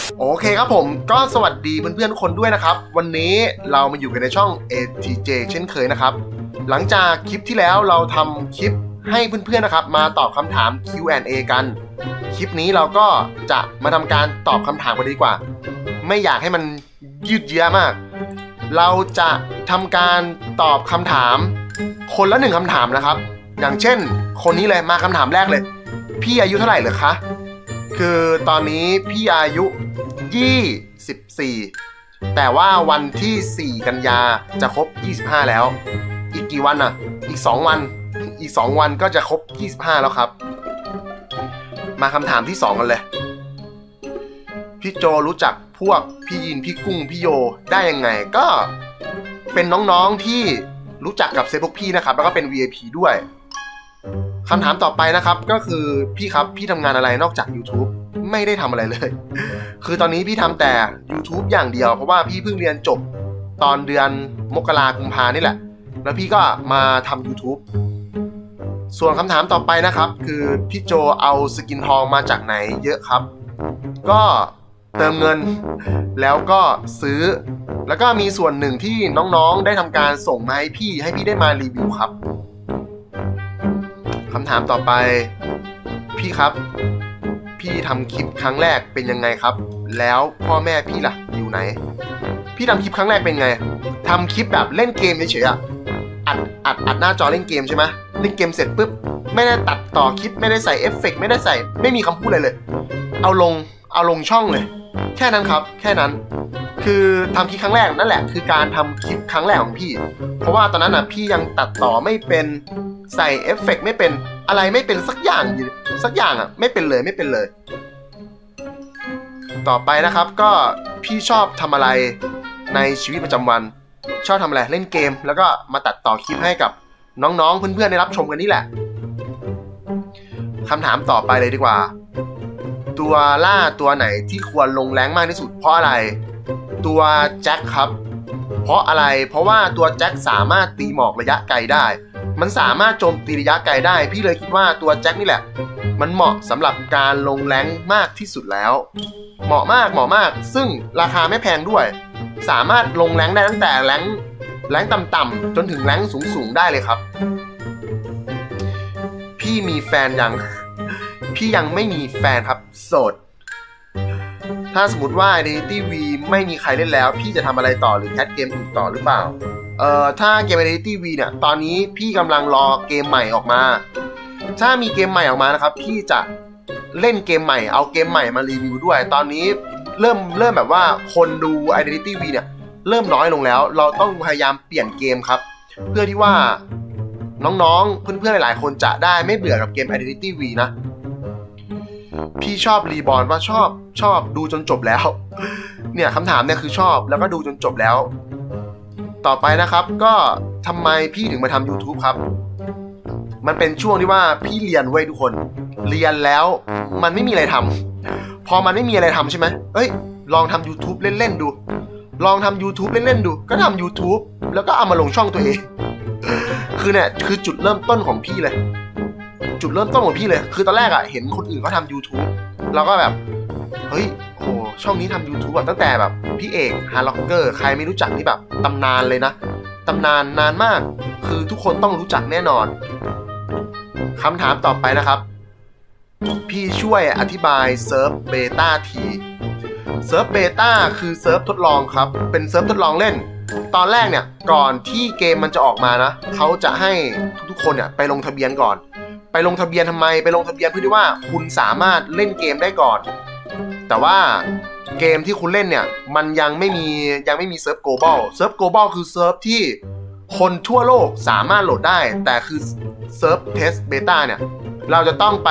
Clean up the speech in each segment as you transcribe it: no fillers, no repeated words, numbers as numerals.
โอเคครับผมก็สวัสดีเพื่อนๆทุกคนด้วยนะครับวันนี้เรามาอยู่กันในช่อง ATJ เช่นเคยนะครับหลังจากคลิปที่แล้วเราทำคลิปให้เพื่อนๆนะครับมาตอบคำถาม Q&A กันคลิปนี้เราก็จะมาทำการตอบคำถามกันดีกว่าไม่อยากให้มันยืดเยื้อมากเราจะทำการตอบคำถามคนละ1คำถามนะครับอย่างเช่นคนนี้เลยมาคำถามแรกเลยพี่อายุเท่าไหร่เหรอคะคือตอนนี้พี่อายุ24แต่ว่าวันที่4กันยาจะครบ25แล้วอีกกี่วันอ่ะอีก2วันก็จะครบ25แล้วครับมาคำถามที่2กันเลยพี่โจรู้จักพวกพี่ยินพี่กุ้งพี่โยได้ยังไงก็เป็นน้องๆที่รู้จักกับเซฟพวกพี่นะครับแล้วก็เป็น VIP ด้วยคำถามต่อไปนะครับก็คือพี่ครับพี่ทำงานอะไรนอกจาก YouTube ไม่ได้ทำอะไรเลยคือตอนนี้พี่ทำแต่ YouTube อย่างเดียวเพราะว่าพี่เพิ่งเรียนจบตอนเดือนมกราคมกุมภานี่แหละแล้วพี่ก็มาทำ YouTube ส่วนคำถามต่อไปนะครับคือพี่โจเอาสกินทองมาจากไหนเยอะครับก็เติมเงินแล้วก็ซื้อแล้วก็มีส่วนหนึ่งที่น้องๆได้ทำการส่งมาให้พี่ได้มารีวิวครับคำถามต่อไปพี่ครับพี่ทำคลิปครั้งแรกเป็นยังไงครับแล้วพ่อแม่พี่ล่ะอยู่ไหนพี่ทำคลิปครั้งแรกเป็นไงทำคลิปแบบเล่นเกมเฉยๆอัดหน้าจอเล่นเกมใช่ไหมเล่นเกมเสร็จปุ๊บไม่ได้ตัดต่อคลิปไม่ได้ใส่เอฟเฟกต์ไม่มีคำพูดอะไรเลยเอาลงช่องเลยแค่นั้นครับแค่นั้นคือทำคลิปครั้งแรกนั่นแหละคือการทำคลิปครั้งแรกของพี่เพราะว่าตอนนั้นพี่ยังตัดต่อไม่เป็นใส่เอฟเฟกต์ไม่เป็นอะไรไม่เป็นสักอย่างไม่เป็นเลยต่อไปนะครับก็พี่ชอบทำอะไรในชีวิตประจำวันชอบทำอะไรเล่นเกมแล้วก็มาตัดต่อคลิปให้กับน้องๆเพื่อนๆได้รับชมกันนี่แหละคำถามต่อไปเลยดีกว่าตัวล่าตัวไหนที่ควรลงแรงมากที่สุดเพราะอะไรตัวแจ็คครับเพราะอะไรเพราะว่าตัวแจ็คสามารถตีหมอกระยะไกลได้มันสามารถโจมตีระยะไกลได้พี่เลยคิดว่าตัวแจ็คนี่แหละมันเหมาะสำหรับการลงแรงมากที่สุดแล้วเหมาะมากซึ่งราคาไม่แพงด้วยสามารถลงแรงได้ตั้งแต่แรงต่ำๆจนถึงแรงสูงได้เลยครับพี่มีแฟนยังพี่ยังไม่มีแฟนครับโสดถ้าสมมติว่า Identity V ไม่มีใครเล่นแล้วพี่จะทำอะไรต่อหรือแคสเกมอื่นต่อหรือเปล่าถ้าเกม Identity V เนี่ยตอนนี้พี่กำลังรอเกมใหม่ออกมาถ้ามีเกมใหม่ออกมานะครับพี่จะเล่นเกมใหม่เอาเกมใหม่มารีวิวด้วยตอนนี้เริ่มแบบว่าคนดู Identity V เนี่ยเริ่มน้อยลงแล้วเราต้องพยายามเปลี่ยนเกมครับเพื่อที่ว่าน้องๆเพื่อนๆหลายๆคนจะได้ไม่เบื่อกับเกม Identity V นะพี่ชอบรีบอร์นว่าชอบดูจนจบแล้วเนี่ยคำถามเนี่ยคือชอบแล้วก็ดูจนจบแล้วต่อไปนะครับก็ทำไมพี่ถึงมาทำ YouTube ครับมันเป็นช่วงที่ว่าพี่เรียนเว้ยทุกคนเรียนแล้วมันไม่มีอะไรทำพอมันไม่มีอะไรทำใช่ไหมลองทำ YouTube เล่นๆดูลองทำ YouTube เล่นๆดูก็ทำ YouTube แล้วก็เอามาลงช่องตัวเองคือเนี่ยคือจุดเริ่มต้นของพี่เลยคือตอนแรกเห็นคนอื่นเขาทำ YouTube เราก็แบบช่องนี้ทำ YouTube ตั้งแต่แบบพี่เอกฮาร์ล็อกเกอร์ใครไม่รู้จักนี่แบบตำนานเลยนะตำนานนานมากคือทุกคนต้องรู้จักแน่นอนคำถามต่อไปนะครับพี่ช่วยอธิบายเซิร์ฟเบต้าทีเซิร์ฟเบต้าคือเซิร์ฟทดลองครับเป็นเซิร์ฟทดลองเล่นตอนแรกเนี่ยก่อนที่เกมมันจะออกมานะเขาจะให้ทุกคนเนี่ยไปลงทะเบียนก่อนไปลงทะเบียนทำไมไปลงทะเบียนเพื่อที่ว่าคุณสามารถเล่นเกมได้ก่อนแต่ว่าเกมที่คุณเล่นเนี่ยมันยังไม่มีเซิร์ฟโกลบอลคือเซิร์ฟที่คนทั่วโลกสามารถโหลดได้แต่คือเซิร์ฟเทสเบต้าเนี่ยเราจะต้อง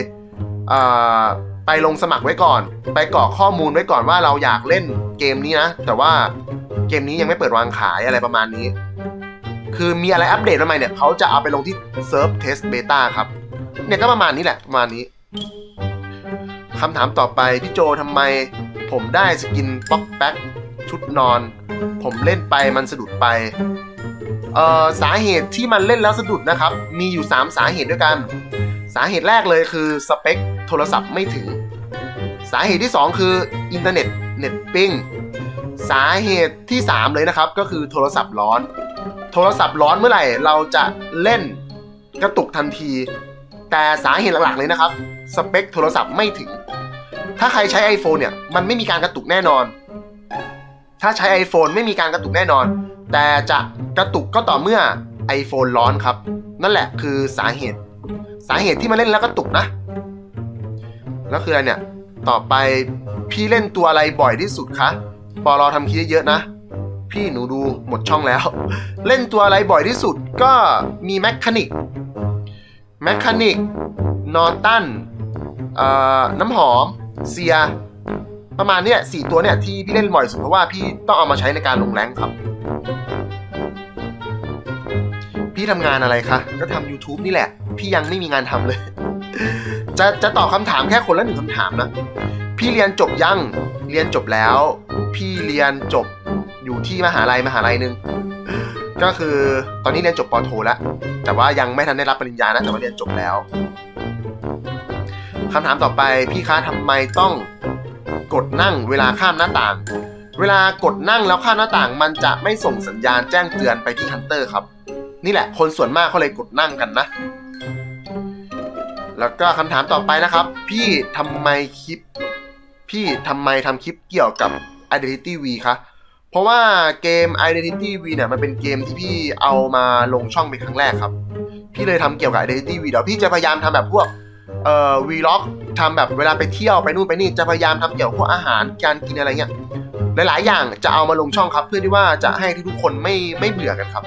ไปลงสมัครไว้ก่อนไปกรอกข้อมูลไว้ก่อนว่าเราอยากเล่นเกมนี้นะแต่ว่าเกมนี้ยังไม่เปิดวางขายอะไรประมาณนี้คือมีอะไรอัปเดตใหม่เนี่ยเขาจะเอาไปลงที่เซิร์ฟเทสเบต้าครับเนี่ยก็ประมาณนี้แหละประมาณนี้คำถามต่อไปพี่โจทำไมผมได้สกินป๊อกแป๊กชุดนอนผมเล่นไปมันสะดุดไปสาเหตุที่มันเล่นแล้วสะดุดนะครับมีอยู่3สาเหตุด้วยกันสาเหตุแรกเลยคือสเปคโทรศัพท์ไม่ถึงสาเหตุที่2คืออินเทอร์เน็ตปิ้งสาเหตุที่3เลยนะครับก็คือโทรศัพท์ร้อนเมื่อไหร่เราจะเล่นกระตุกทันทีแต่สาเหตุหลักๆเลยนะครับสเปคโทรศัพท์ไม่ถึงถ้าใครใช้ iPhone เนี่ยมันไม่มีการกระตุกแน่นอนถ้าใช้ iPhone ไม่มีการกระตุกแน่นอนแต่จะกระตุกก็ต่อเมื่อ iPhone ร้อนครับนั่นแหละคือสาเหตุที่มาเล่นแล้วกระตุกนะแล้วคืออะไรเนี่ยต่อไปพี่เล่นตัวอะไรบ่อยที่สุดคะปอลอทำคลิปเยอะนะพี่หนูดูหมดช่องแล้วเล่นตัวอะไรบ่อยที่สุดก็มีแมคคานิกนอร์ตันน้ำหอมเซียประมาณเนี้ย4ตัวเนี่ยที่พี่เล่นบ่อยสุดเพราะว่าพี่ต้องเอามาใช้ในการลงแรงครับพี่ทำงานอะไรคะก็ทำ YouTube นี่แหละพี่ยังไม่มีงานทำเลย จะตอบคำถามแค่คนละ1คำถามนะพี่เรียนจบยังเรียนจบแล้วพี่เรียนจบอยู่ที่มหาลัยนึงก็คือตอนนี้เรียนจบป.โทแล้วแต่ว่ายังไม่ทันได้รับปริญญานะแต่ว่าเรียนจบแล้วคำถามต่อไปพี่คะทำไมต้องกดนั่งเวลาข้ามหน้าต่างเวลากดนั่งแล้วข้ามหน้าต่างมันจะไม่ส่งสัญญาณแจ้งเตือนไปที่ฮันเตอร์ครับนี่แหละคนส่วนมากเขาเลยกดนั่งกันนะแล้วก็คำถามต่อไปนะครับพี่ทำไมทำคลิปเกี่ยวกับ Identity V คะเพราะว่าเกม Identity V เนี่ยมันเป็นเกมที่พี่เอามาลงช่องเป็นครั้งแรกครับพี่เลยทำเกี่ยวกับ Identity V เดี๋ยวพี่จะพยายามทำแบบพวกvlog ทำแบบเวลาไปเที่ยวไปนู่นไปนี่จะพยายามทำเกี่ยวกับพวกอาหารการกินอะไรเงี้ยหลายๆอย่างจะเอามาลงช่องครับเพื่อที่ว่าจะให้ทุกคนไม่เบื่อกันครับ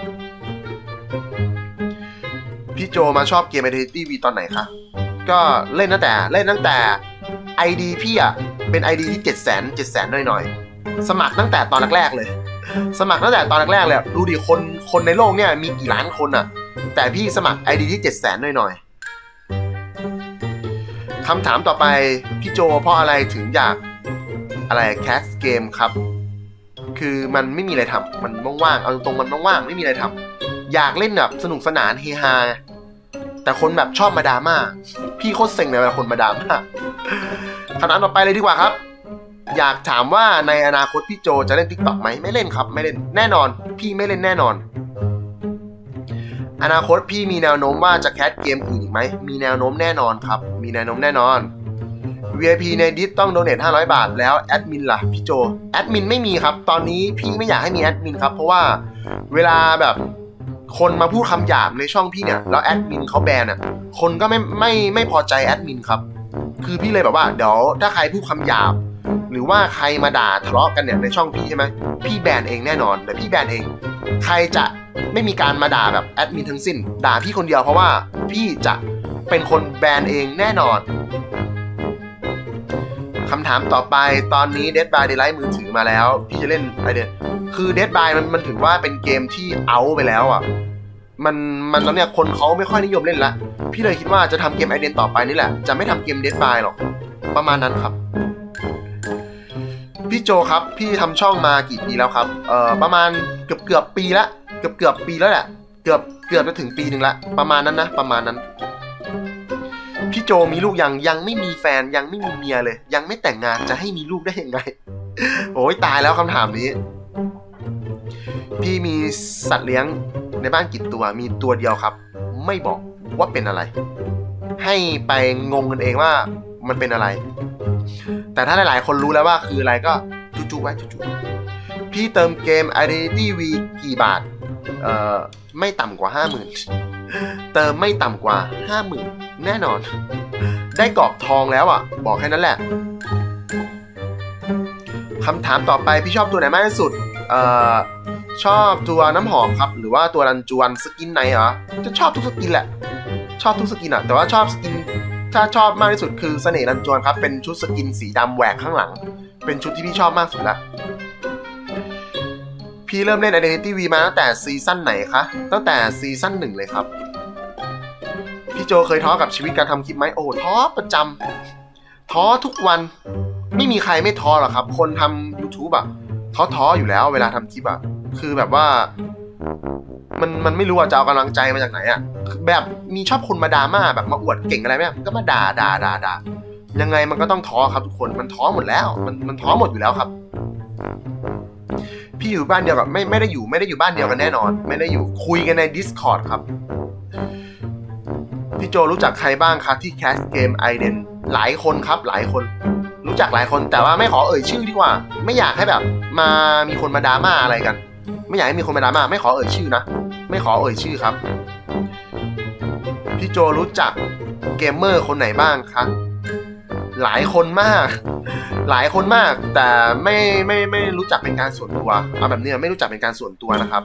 พี่โจมาชอบเกม Identity V ตอนไหนคะก็เล่นตั้งแต่ ID พี่อ่ะเป็น ID ที่700,000หน่อยๆสมัครตั้งแต่ตอนแรกๆเลยดูดิคนในโลกเนี่ยมีกี่ล้านคนอ่ะแต่พี่สมัคร ID ที่700,000หน่อยๆคำถามต่อไปพี่โจเพราะอะไรถึงอยากแคสเกมครับคือมันไม่มีอะไรทำมันว่างๆเอาตรงๆมันว่างๆไม่มีอะไรทำอยากเล่นแบบสนุกสนานเฮฮาแต่คนแบบชอบมาดราม่าพี่โคตรเซ็งเลยเวลาคนมาดราม่าคำถามต่อไปเลยดีกว่าครับอยากถามว่าในอนาคตพี่โจจะเล่น TikTok ไหมไม่เล่นครับไม่เล่นแน่นอนพี่ไม่เล่นแน่นอนอนาคตพี่มีแนวโน้มว่าจะแคสเกมอื่นอีกไหมมีแนวโน้มแน่นอนครับมีแนวโน้มแน่นอน VIP ในดิสต้องโดเนท500 บาทแล้วแอดมินล่ะพี่โจแอดมินไม่มีครับตอนนี้พี่ไม่อยากให้มีแอดมินครับเพราะว่าเวลาแบบคนมาพูดคำหยาบในช่องพี่เนี่ยแล้วแอดมินเขาแบนอ่ะคนก็ไม่พอใจแอดมินครับคือพี่เลยแบบว่าเดี๋ยวถ้าใครพูดคำหยาบหรือว่าใครมาด่าทะเลาะกันเนี่ยในช่องพี่ใช่ไหมพี่แบนเองแน่นอนเดี๋ยวพี่แบนเองใครจะไม่มีการมาด่าแบบแอดมินทั้งสิ้นด่าพี่คนเดียวเพราะว่าพี่จะเป็นคนแบนเองแน่นอนคำถามต่อไปตอนนี้ Dead by Daylight มือถือมาแล้วพี่จะเล่นอะไรเนี่ยคือ Dead by มันถือว่าเป็นเกมที่เอาไปแล้วอ่ะมันแล้วเนี่ยคนเขาไม่ค่อยนิยมเล่นละพี่เลยคิดว่าจะทำเกมไอเดนต่อไปนี่แหละจะไม่ทำเกม Dead by หรอกประมาณนั้นครับพี่โจครับพี่ทำช่องมากี่ปีแล้วครับประมาณเกือบปีละเกือบปีแล้วแหละเกือบจะถึงปีนึงละประมาณนั้นนะประมาณนั้นพี่โจมีลูกยังไม่มีแฟนยังไม่มีเมียเลยยังไม่แต่งงานจะให้มีลูกได้ยังไงโอ้ยตายแล้วคำถามนี้พี่มีสัตว์เลี้ยงในบ้านกี่ตัวมีตัวเดียวครับไม่บอกว่าเป็นอะไรให้ไปงงกันเองว่ามันเป็นอะไรแต่ถ้าหลายๆคนรู้แล้วว่าคืออะไรก็จุ๊ๆไว้จุ๊ๆพี่เติมเกม Identity V กี่บาทไม่ต่ำกว่า 50,000 เติมไม่ต่ำกว่า 50,000 แน่นอนได้กรอบทองแล้วอ่ะบอกแค่นั้นแหละคำถามต่อไปพี่ชอบตัวไหนมากที่สุดชอบตัวน้ำหอมครับหรือว่าตัวรันจวนสกินไหนเหรอจะชอบทุกสกินแหละชอบทุกสกินอ่ะแต่ว่าชอบสกินถ้าชอบมากที่สุดคือเสน่ห์รันจวนครับเป็นชุดสกินสีดำแหวกข้างหลังเป็นชุดที่พี่ชอบมากสุดละพี่เริ่มเล่น Identity V มาตั้งแต่ซีซั่นไหนคะตั้งแต่ซีซั่น1เลยครับพี่โจเคยท้อกับชีวิตการทำคลิปไหมโอ้ท้อประจำท้อทุกวันไม่มีใครไม่ท้อหรอกครับคนทำ YouTube อ่ะท้ออยู่แล้วเวลาทำคลิปอ่ะคือแบบว่ามันไม่รู้ว่าจะเอากำลังใจมาจากไหนอ่ะแบบมีชอบคนมาด่ามาแบบมาอวดเก่งอะไรไหมก็มาด่ายังไงมันก็ต้องท้อครับทุกคนมันท้อหมดแล้วมันท้อหมดอยู่แล้วครับพี่อยู่บ้านเดียวกับไม่ได้อยู่บ้านเดียวกันแน่นอนไม่ได้อยู่คุยกันใน Discord ครับพี่โจรู้จักใครบ้างครับที่แคสเกมไอเดนหลายคนครับหลายคนรู้จักหลายคนแต่ว่าไม่ขอเอ่ยชื่อดีกว่าไม่อยากให้แบบมีคนมาดราม่าอะไรกันไม่อยากให้มีคนมาดราม่าไม่ขอเอ่ยชื่อนะไม่ขอเอ่ยชื่อครับพี่โจรู้จักเกมเมอร์คนไหนบ้างครับหลายคนมากแต่ไม่รู้จักเป็นการส่วนตัวเอาแบบนี้ไม่รู้จักเป็นการส่วนตัวนะครับ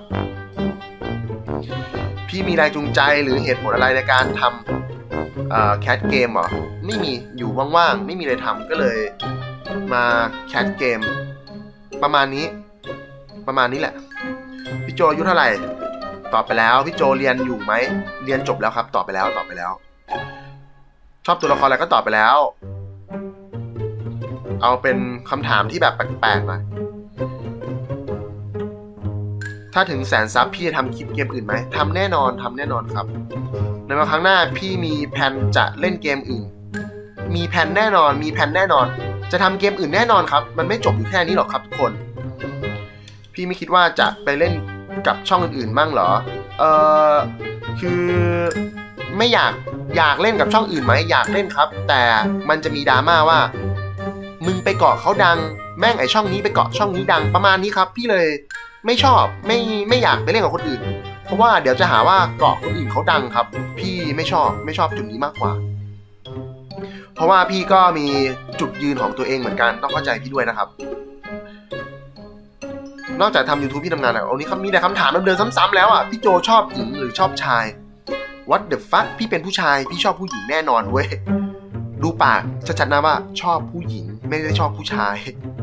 พี่มีแรงจูงใจหรือเหตุผลอะไรในการทำแคสเกมเหรอไม่มีอยู่ว่างๆไม่มีอะไรทำก็เลยมาแคสเกมประมาณนี้แหละพี่โจอายุเท่าไหร่ตอบไปแล้วพี่โจเรียนอยู่ไหมเรียนจบแล้วครับตอบไปแล้วชอบตัวละครอะไรก็ตอบไปแล้วเอาเป็นคำถามที่แบบแปลกๆหน่อยถ้าถึง100,000 ซับพี่จะทำคลิปเกมอื่นไหมทำแน่นอนครับในวันครั้งหน้าพี่มีแผนจะเล่นเกมอื่นมีแผนแน่นอนจะทำเกมอื่นแน่นอนครับมันไม่จบอยู่แค่นี้หรอกครับทุกคนพี่ไม่คิดว่าจะไปเล่นกับช่องอื่นๆมั่งเหรอคือไม่อยากเล่นกับช่องอื่นไหมอยากเล่นครับแต่มันจะมีดราม่าว่ามึงไปเกาะเขาดังแม่งไอช่องนี้ไปเกาะช่องนี้ดังประมาณนี้ครับพี่เลยไม่ชอบไม่อยากไปเล่นกับคนอื่นเพราะว่าเดี๋ยวจะหาว่าเกาะคนอื่นเขาดังครับพี่ไม่ชอบจุดนี้มากกว่าเพราะว่าพี่ก็มีจุดยืนของตัวเองเหมือนกันต้องเข้าใจพี่ด้วยนะครับนอกจากทำ YouTube พี่ทำงานแล้ววันนี้มีแต่คำถามเดิมๆซ้ำๆแล้วอ่ะพี่โจชอบหญิงหรือชอบชาย What the fuck พี่เป็นผู้ชายพี่ชอบผู้หญิงแน่นอนเว้ยดูปากชัดๆนะว่าชอบผู้หญิงไม่ได้ชอบผู้ชาย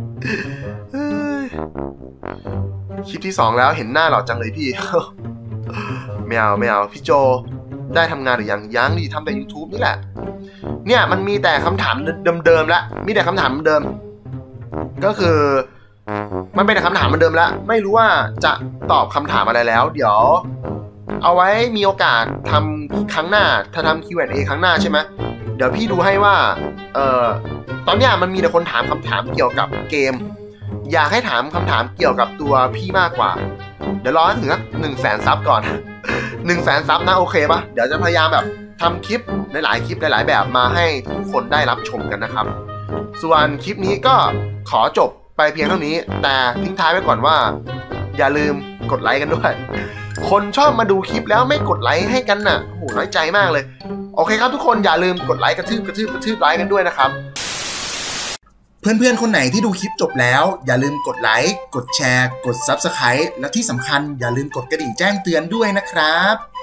คลิปที่2แล้วเห็นหน้าหล่อจังเลยพี่ ไม่เอาพี่โจได้ทำงานหรือยังดีทำแต่ YouTube นี่แหละเนี่ยมันมีแต่คำถามเดิมๆแล้วมีแต่คำถามเดิมก็คือมันเป็นแต่คำถามเดิมแล้วไม่รู้ว่าจะตอบคำถามอะไรแล้วเดี๋ยวเอาไว้มีโอกาสทำครั้งหน้าถ้าทำ Q&A ครั้งหน้าใช่ไหมเดี๋ยวพี่ดูให้ว่าตอนเนี้ยมันมีแต่คนถามคำถามเกี่ยวกับเกมอยากให้ถามคำถามเกี่ยวกับตัวพี่มากกว่าเดี๋ยวรอให้ถึงสัก100,000 ซับก่อน 100,000 ซับนะโอเคปะเดี๋ยวจะพยายามแบบทำคลิปหลายๆคลิปหลายๆแบบมาให้ทุกคนได้รับชมกันนะครับส่วนคลิปนี้ก็ขอจบไปเพียงเท่านี้แต่ทิ้งท้ายไว้ก่อนว่าอย่าลืมกดไลค์กันด้วยคนชอบมาดูคลิปแล้วไม่กดไลค์ให้กันน่ะโหน้อยใจมากเลยโอเคครับทุกคนอย่าลืมกดไลค์กระทืบไลค์กันด้วยนะครับเพื่อนๆคนไหนที่ดูคลิปจบแล้วอย่าลืมกดไลค์กดแชร์กด Subscribe และที่สำคัญอย่าลืมกดกระดิ่งแจ้งเตือนด้วยนะครับ